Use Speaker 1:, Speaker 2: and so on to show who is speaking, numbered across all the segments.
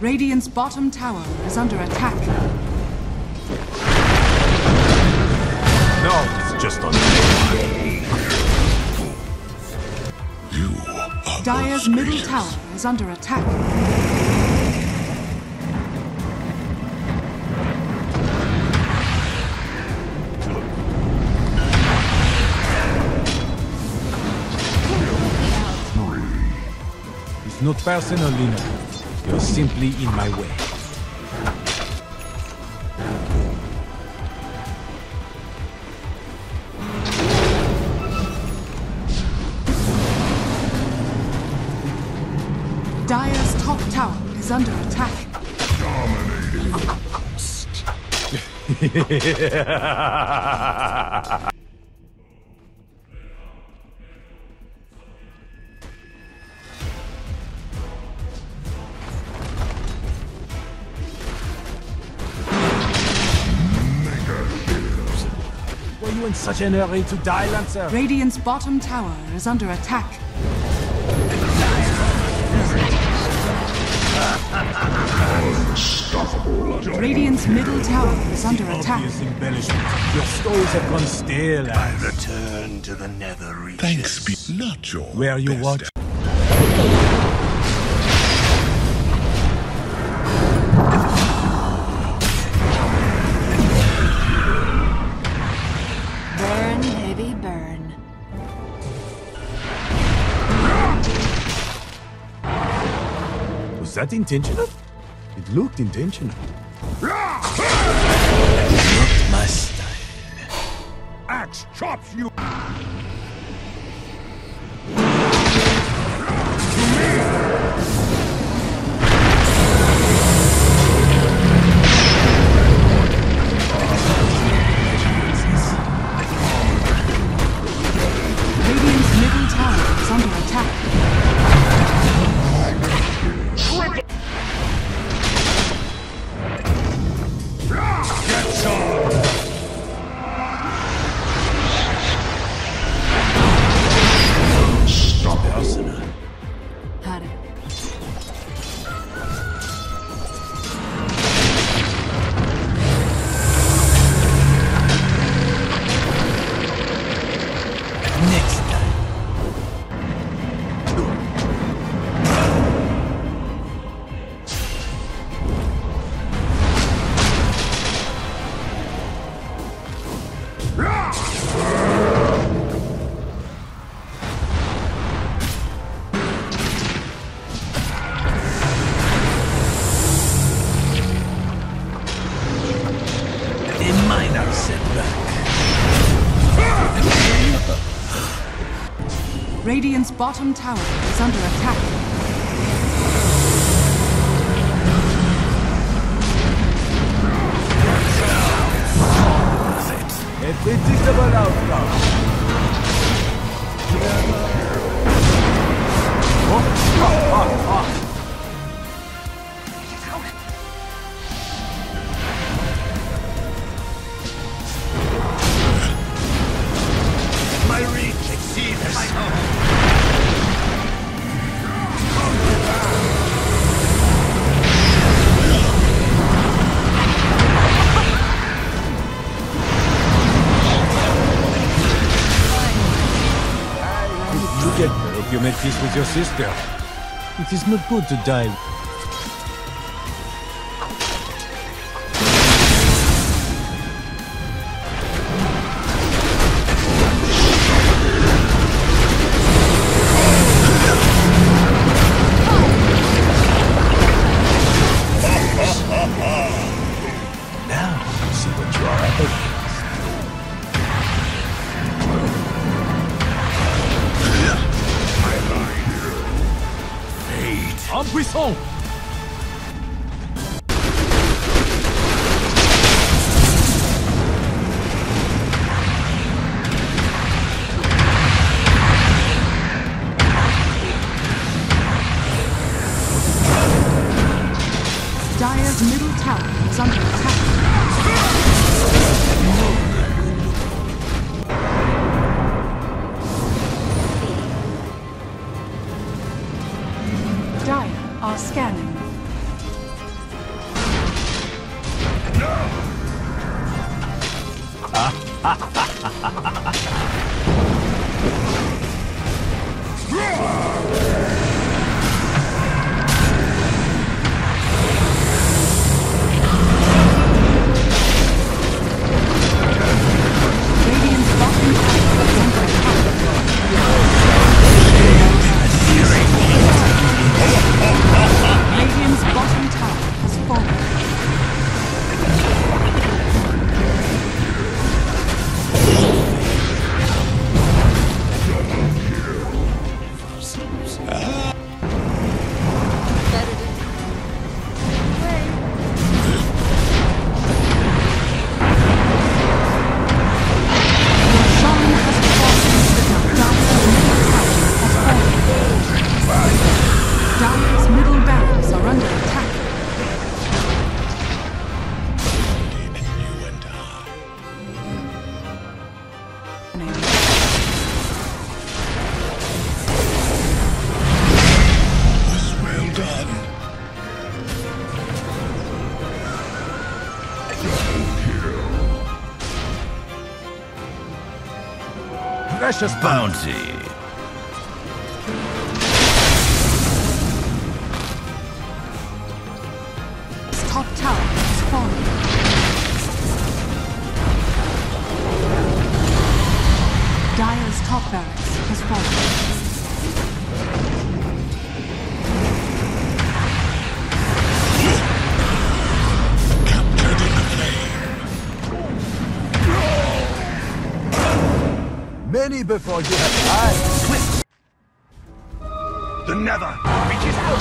Speaker 1: Radiant's bottom tower is under attack.
Speaker 2: No, it's just on
Speaker 1: Dire's middle tower is under attack.
Speaker 2: It's not personal, Lina. You're simply in my way.
Speaker 1: Dire's top tower is under attack.
Speaker 2: Were you in such an hurry to die, Lancer?
Speaker 1: Radiant's bottom tower is under attack. Radiant's middle tower is under attack.
Speaker 2: Obvious embellishment. Your stories have gone stale.
Speaker 3: I return to the nether reaches.
Speaker 4: Thanks be not your
Speaker 2: Where you
Speaker 4: best
Speaker 2: watch.
Speaker 5: Burn, heavy burn.
Speaker 2: Was that intentional? It looked intentional.
Speaker 3: Not my style.
Speaker 4: axe chops you.
Speaker 1: Radiant's middle tower is under attack.
Speaker 4: Get some! Stop it.
Speaker 5: Had it.
Speaker 3: Next time. A minor setback.
Speaker 1: Radiant's bottom tower is under attack.
Speaker 2: A predictable outcome.
Speaker 3: My reach exceeds my own.
Speaker 2: You get her if you make peace with your sister. It is not good to die.
Speaker 3: Now, see what you are up against.
Speaker 2: En puissant!
Speaker 1: Dire's middle tower is under attack. Dire are scanning. Radiant's bottom tower has fallen. Dire's middle barracks are under attack.
Speaker 4: Well done.
Speaker 3: Precious bounty.
Speaker 1: Top tower has fallen. Dire's top barracks has fallen.
Speaker 4: Captured in the flame.
Speaker 3: Many before you have died.
Speaker 4: The nether reaches out.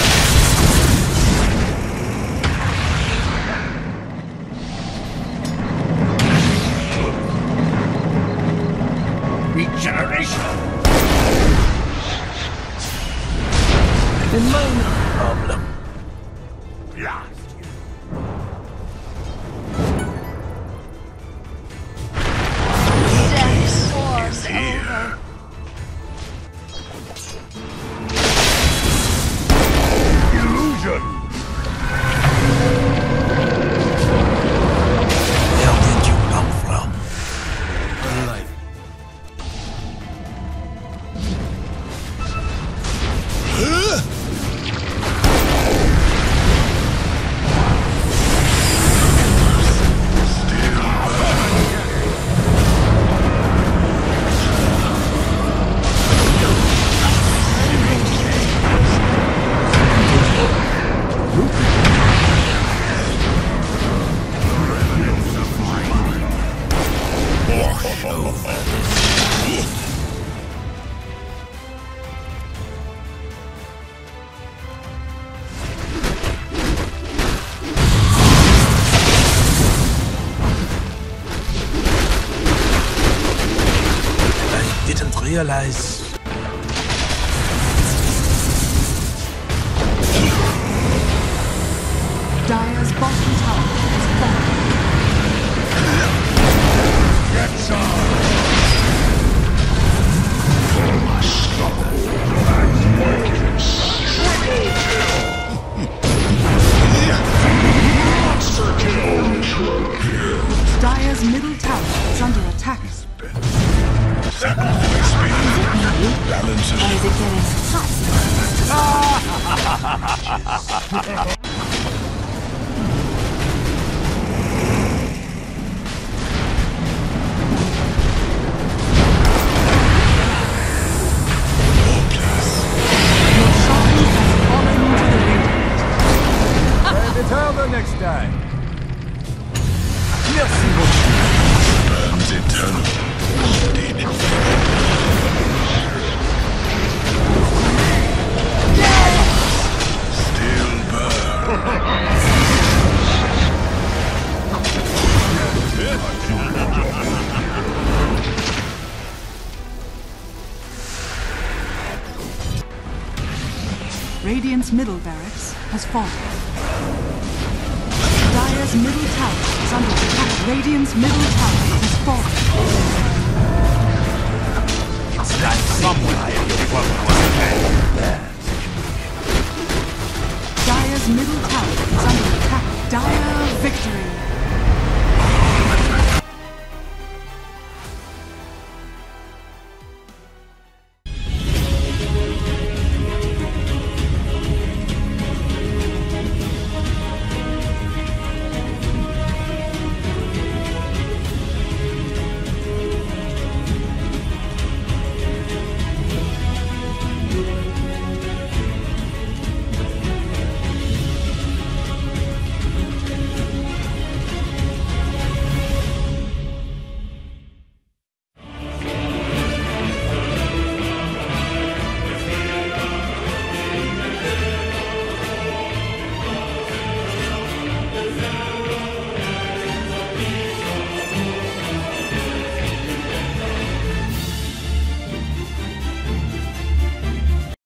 Speaker 4: Regeneration!
Speaker 3: In mine problem.
Speaker 4: Blast you!
Speaker 5: Death force
Speaker 4: Here.
Speaker 5: over.
Speaker 4: Illusion!
Speaker 3: Where did you come from? Light. Realize
Speaker 1: Dire's bottom tower has fallen.
Speaker 4: Get some! Unstoppable and worthless. Monster kill!
Speaker 1: Dire's middle tower is under attack.
Speaker 4: Sacrifice me. Balance
Speaker 5: Or is it getting hot?
Speaker 2: Until next time.
Speaker 3: merci beaucoup.
Speaker 4: burns eternal. Dead. Still burn.
Speaker 1: Radiant's middle barracks has fallen. Dire's middle tower is under attack. Radiant's middle tower has fallen.
Speaker 3: It's not somewhere everyone was there.
Speaker 1: Dire's middle tower is under attack. Dire victory.